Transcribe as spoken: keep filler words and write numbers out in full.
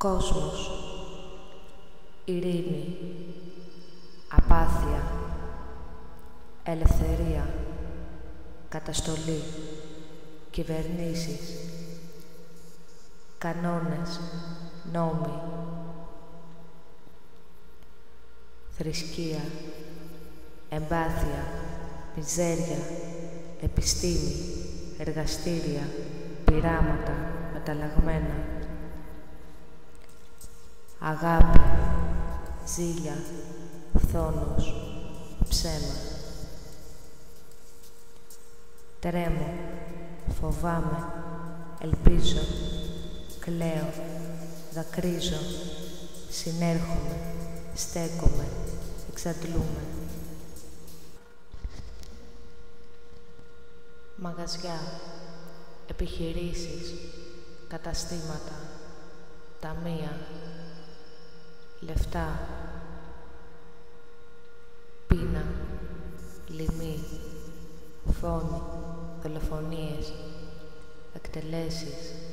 κόσμος, ειρήνη, απάθεια, ελευθερία, καταστολή, κυβερνήσεις, κανόνες, νόμοι, θρησκεία, εμπάθεια, μιζέρια, επιστήμη, εργαστήρια, πειράματα, μεταλλαγμένα, αγάπη, ζήλια, φθόνος, ψέμα. Τρέμω, φοβάμαι, ελπίζω, κλαίω, δακρύζω, συνέρχομαι, στέκομαι, εξαντλούμε. Μαγαζιά, επιχειρήσεις, καταστήματα, ταμεία, λεφτά, πείνα, λοιμοί, φόνοι, δολοφονίες, εκτελέσεις,